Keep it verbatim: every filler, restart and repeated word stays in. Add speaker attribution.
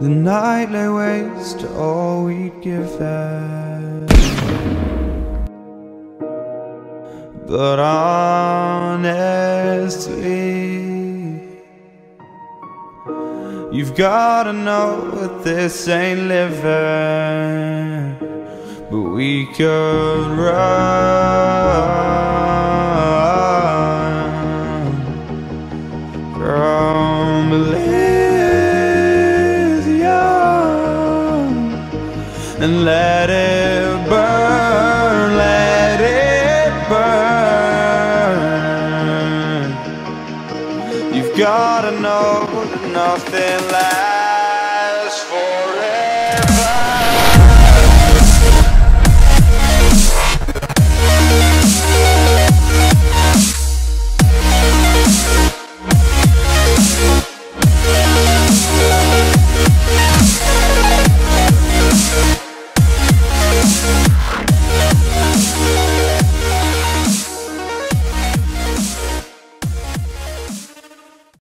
Speaker 1: The night lay waste to all we'd given, but honestly, you've gotta know that this ain't living. But we could run from Elysium and let it burn, let it burn. You've gotta know that nothing lasts.